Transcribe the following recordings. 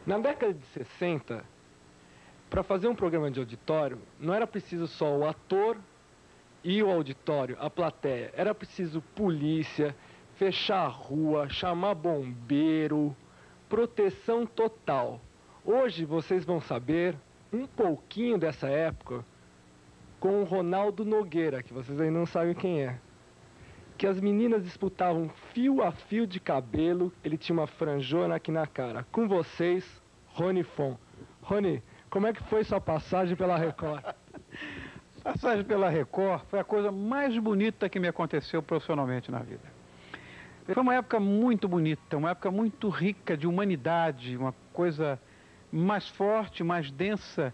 Na década de 60, para fazer um programa de auditório, não era preciso só o ator e o auditório, a plateia. Era preciso polícia, fechar a rua, chamar bombeiro, proteção total. Hoje vocês vão saber um pouquinho dessa época com o Ronaldo Nogueira, que vocês ainda não sabem quem é. Que as meninas disputavam fio a fio de cabelo, ele tinha uma franjona aqui na cara. Com vocês, Rony Fon. Rony, como é que foi sua passagem pela Record? Passagem pela Record foi a coisa mais bonita que me aconteceu profissionalmente na vida. Foi uma época muito bonita, uma época muito rica de humanidade, uma coisa mais forte, mais densa,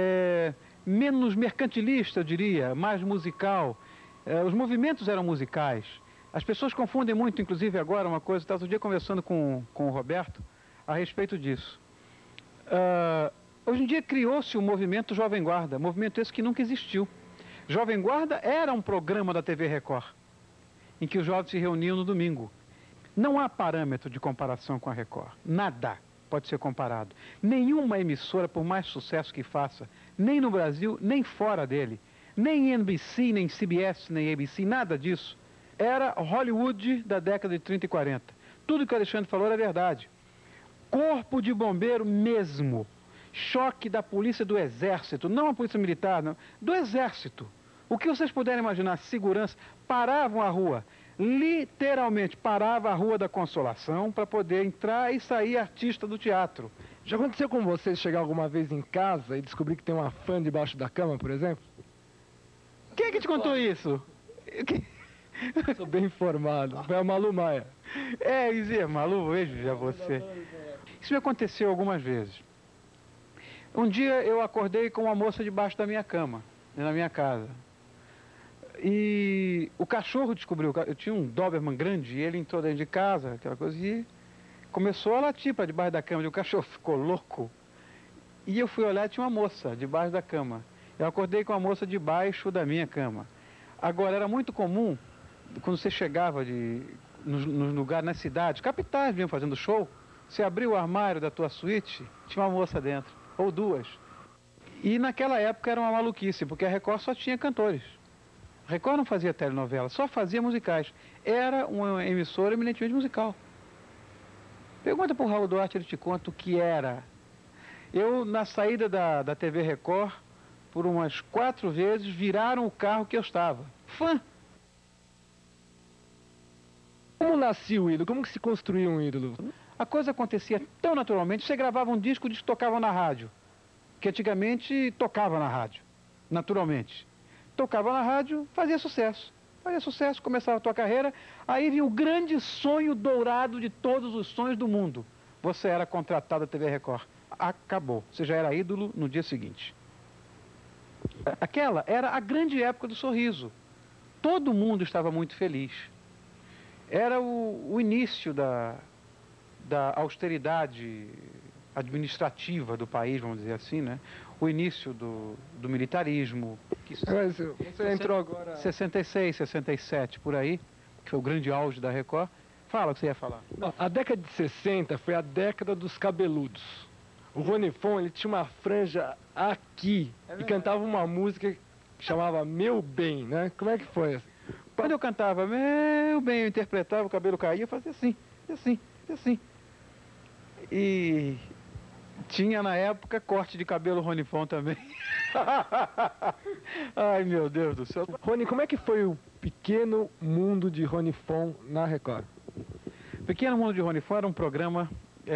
menos mercantilista, eu diria, mais musical. Os movimentos eram musicais. As pessoas confundem muito, inclusive agora, uma coisa, estava outro dia conversando com o Roberto a respeito disso. Hoje em dia criou-se o movimento Jovem Guarda, movimento esse que nunca existiu. Jovem Guarda era um programa da TV Record, em que os jovens se reuniam no domingo. Não há parâmetro de comparação com a Record, nada pode ser comparado. Nenhuma emissora, por mais sucesso que faça, nem no Brasil, nem fora dele, nem NBC, nem CBS, nem ABC, nada disso. Era Hollywood da década de 30 e 40. Tudo que o Alexandre falou era verdade. Corpo de bombeiro mesmo. Choque da polícia do exército, não a polícia militar, não, do exército. O que vocês puderem imaginar, segurança, paravam a rua, literalmente parava a Rua da Consolação para poder entrar e sair artista do teatro. Já aconteceu com vocês chegar alguma vez em casa e descobrir que tem uma fã debaixo da cama, por exemplo? Quem é que te contou isso? Sou bem informado, foi a Malu Maia. Malu, veja você. Isso me aconteceu algumas vezes. Um dia eu acordei com uma moça debaixo da minha cama, na minha casa. E o cachorro descobriu, eu tinha um Doberman grande, e ele entrou dentro de casa, aquela coisa, e começou a latir para debaixo da cama, e o cachorro ficou louco. E eu fui olhar e tinha uma moça debaixo da cama. Eu acordei com a moça debaixo da minha cama. Agora, era muito comum, quando você chegava nos lugares, nas cidades, capitais mesmo, fazendo show, você abriu o armário da tua suíte, tinha uma moça dentro, ou duas. E naquela época era uma maluquice, porque a Record só tinha cantores. A Record não fazia telenovela, só fazia musicais. Era uma emissora eminentemente musical. Pergunta para o Raul Duarte, ele te conta o que era. Eu, na saída da TV Record, por umas 4 vezes, viraram o carro que eu estava. Fã! Como nascia o ídolo? Como que se construía um ídolo? A coisa acontecia tão naturalmente. Você gravava um disco, o disco tocava na rádio. Que antigamente tocava na rádio, naturalmente. Tocava na rádio, fazia sucesso. Fazia sucesso, começava a tua carreira. Aí vinha o grande sonho dourado de todos os sonhos do mundo. Você era contratado da TV Record. Acabou. Você já era ídolo no dia seguinte. Aquela era a grande época do sorriso. Todo mundo estava muito feliz. Era o início da austeridade administrativa do país, vamos dizer assim, né? O início do militarismo. Você entrou agora... 66, 67, por aí, que foi o grande auge da Record. Fala o que você ia falar. A década de 60 foi a década dos cabeludos. O Rony Fon, ele tinha uma franja aqui e cantava uma música que chamava Meu Bem, né? Como é que foi? Quando eu cantava Meu Bem, eu interpretava, o cabelo caía, eu fazia assim, assim, assim. E tinha na época corte de cabelo Rony Fon também. Ai, meu Deus do céu. Rony, como é que foi o Pequeno Mundo de Rony Fon na Record? Pequeno Mundo de Rony Fon era um programa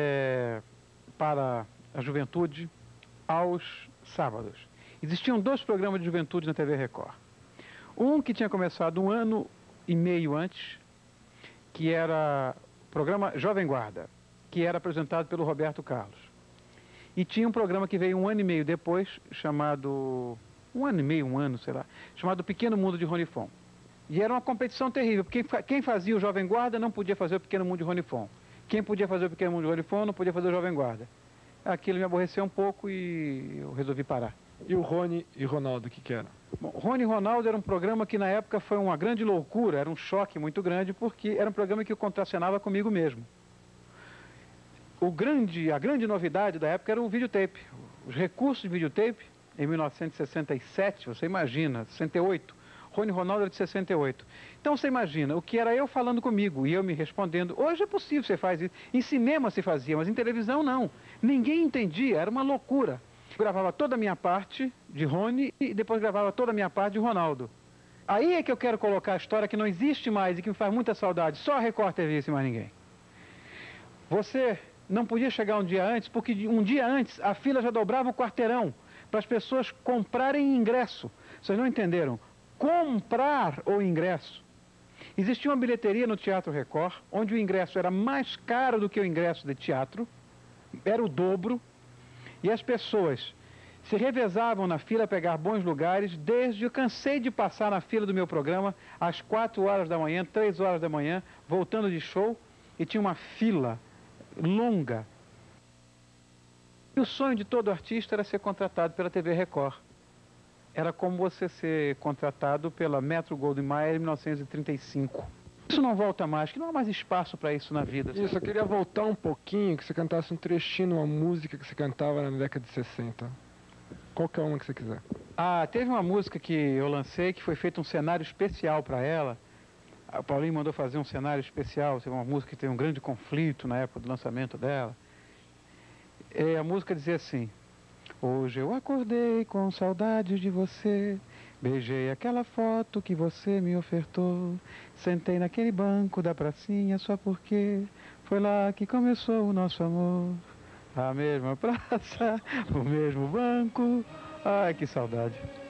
para a juventude aos sábados. Existiam 2 programas de juventude na TV Record. Um que tinha começado 1 ano e meio antes, que era o programa Jovem Guarda, que era apresentado pelo Roberto Carlos. E tinha um programa que veio 1 ano e meio depois, chamado... 1 ano e meio, 1 ano, sei lá, chamado Pequeno Mundo de Rony Fon. E era uma competição terrível, porque quem fazia o Jovem Guarda não podia fazer o Pequeno Mundo de Rony Fon. Quem podia fazer o Pequeno Mundo de Rony Fon não podia fazer o Jovem Guarda. Aquilo me aborreceu um pouco e eu resolvi parar. E o Rony e Ronaldo, o que era? Bom, Rony e Ronaldo era um programa que na época foi uma grande loucura, era um choque muito grande, porque era um programa que eu contracenava comigo mesmo. a grande novidade da época era o videotape. Os recursos de videotape, em 1967, você imagina, 68, Rony Ronaldo era de 68. Então você imagina, o que era eu falando comigo e eu me respondendo. Hoje é possível você faz isso. Em cinema se fazia, mas em televisão não. Ninguém entendia, era uma loucura. Eu gravava toda a minha parte de Rony e depois gravava toda a minha parte de Ronaldo. Aí é que eu quero colocar a história que não existe mais e que me faz muita saudade. Só a Record TV e mais ninguém. Você não podia chegar um dia antes, porque um dia antes a fila já dobrava o quarteirão para as pessoas comprarem ingresso. Vocês não entenderam? Comprar o ingresso. Existia uma bilheteria no Teatro Record, onde o ingresso era mais caro do que o ingresso de teatro, era o dobro, e as pessoas se revezavam na fila a pegar bons lugares, desde eu cansei de passar na fila do meu programa às 4 horas da manhã, 3 horas da manhã, voltando de show, e tinha uma fila longa. E o sonho de todo artista era ser contratado pela TV Record. Era como você ser contratado pela Metro-Goldwyn-Mayer em 1935. Isso não volta mais, que não há mais espaço para isso na vida. Isso, eu queria voltar um pouquinho, que você cantasse um trechinho de uma música que você cantava na década de 60. Qualquer uma que você quiser. Ah, teve uma música que eu lancei que foi feito um cenário especial para ela. A Paulinho mandou fazer um cenário especial, uma música que tem um grande conflito na época do lançamento dela. E a música dizia assim: hoje eu acordei com saudades de você, beijei aquela foto que você me ofertou, sentei naquele banco da pracinha só porque foi lá que começou o nosso amor. A mesma praça, o mesmo banco, ai que saudade.